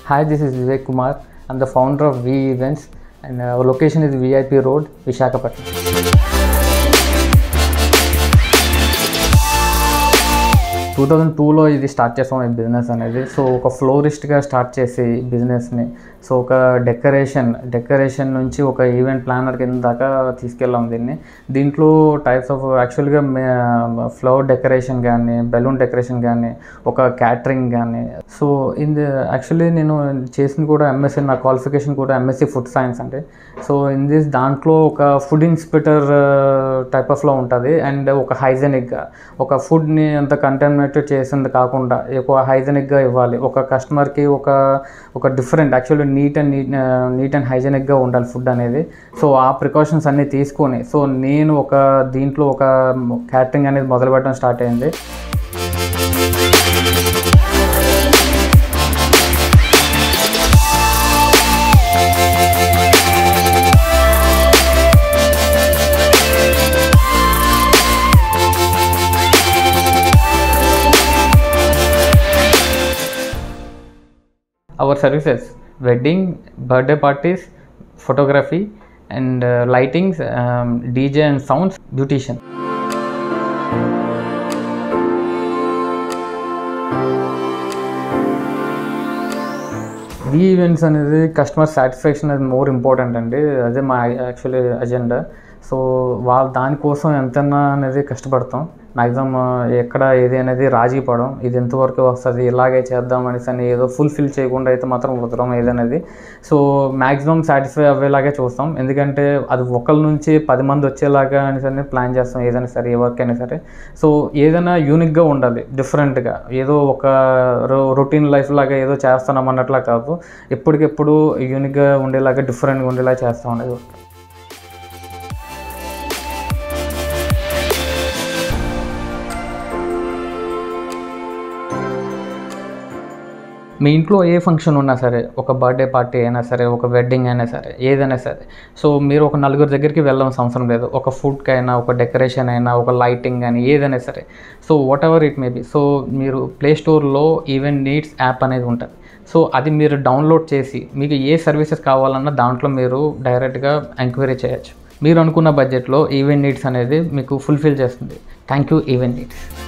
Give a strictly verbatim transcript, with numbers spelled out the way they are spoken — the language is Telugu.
Hi, this is Vivek Kumar. I'm the founder of V Events, and uh, our location is V I P Road, Visakhapatnam. Two thousand టూలో ఇది స్టార్ట్ చేస్తాం ఈ బిజినెస్ అనేది. సో ఒక ఫ్లోరిస్ట్గా స్టార్ట్ చేసి బిజినెస్ని, సో ఒక డెకరేషన్ డెకరేషన్ నుంచి ఒక ఈవెంట్ ప్లానర్ కింద దాకా తీసుకెళ్ళాం దీన్ని. దీంట్లో టైప్స్ ఆఫ్ యాక్చువల్గా ఫ్లవర్ డెకరేషన్ కానీ, బెలూన్ డెకరేషన్ కానీ, ఒక క్యాటరింగ్ కానీ. సో ఇన్ యాక్చువల్లీ నేను చేసింది కూడా ఎంఎస్సీ, నా క్వాలిఫికేషన్ కూడా ఎంఎస్సీ ఫుడ్ సైన్స్ అంటే. సో ఇన్ దిస్ దాంట్లో ఒక ఫుడ్ ఇన్స్పెక్టర్ టైప్ ఆఫ్లో ఉంటుంది. అండ్ ఒక హైజెనిక్గా ఒక ఫుడ్ని అంత కంటెంట్ చేసింది కాకుండా ఎక్కువ హైజెనిక్గా ఇవ్వాలి. ఒక కస్టమర్కి ఒక ఒక different actually neat and neat neat and హైజెనిక్గా ఉండాలి ఫుడ్ అనేది. సో ఆ ప్రికాషన్స్ అన్నీ తీసుకొని సో నేను ఒక దీంట్లో ఒక క్యాటరింగ్ అనేది మొదలుపెట్టడం స్టార్ట్ అయింది. Our services: wedding, birthday parties, photography, and uh, lightings, um, D J and sounds, beautician. V events అనేది కస్టమర్ సాటిస్ఫాక్షన్ అనేది మోర్ ఇంపార్టెంట్ అండి. అదే మా యాక్చువల్లీ అజెండా. సో వాళ్ళ దానికోసం ఎంతైనా అనేది కష్టపడతాం. మ్యాక్సిమం ఎక్కడ ఏది అనేది రాజీ పడం, ఇది ఎంతవరకు వస్తుంది ఇలాగే చేద్దాం అనేసి అని ఏదో ఫుల్ఫిల్ చేయకుండా అయితే మాత్రం వదలం ఏదనేది. సో మ్యాక్సిమం సాటిస్ఫై అవ్వేలాగే చూస్తాం. ఎందుకంటే అది ఒకరి నుంచి పది మంది వచ్చేలాగా అనేసి అని ప్లాన్ చేస్తాం ఏదైనా సరే, ఏ వర్క్ అయినా సరే. సో ఏదైనా యూనిక్గా ఉండాలి, డిఫరెంట్గా, ఏదో ఒక రొ రొటీన్ లైఫ్ లాగా ఏదో చేస్తున్నాం అన్నట్లా కాదు, ఎప్పటికెప్పుడు యూనిక్గా ఉండేలాగా డిఫరెంట్గా ఉండేలా చేస్తాం అనేది. మీ ఇంట్లో ఏ ఫంక్షన్ ఉన్నా సరే, ఒక బర్త్డే పార్టీ అయినా సరే, ఒక వెడ్డింగ్ అయినా సరే, ఏదైనా సరే, సో మీరు ఒక నలుగురు దగ్గరికి వెళ్ళాల్సిన అవసరం లేదు. ఒక ఫుడ్కి అయినా, ఒక డెకరేషన్ అయినా, ఒక లైటింగ్ కానీ ఏదైనా సరే, so whatever it may be, so మీరు ప్లే స్టోర్లో ఈవెంట్ నీడ్స్ యాప్ అనేది ఉంటుంది. సో అది మీరు డౌన్లోడ్ చేసి మీకు ఏ సర్వీసెస్ కావాలన్నా దాంట్లో మీరు డైరెక్ట్గా ఎంక్వైరీ చేయొచ్చు. మీరు అనుకున్న బడ్జెట్లో ఈవెంట్ నీడ్స్ అనేది మీకు ఫుల్ఫిల్ చేస్తుంది. Thank you event needs.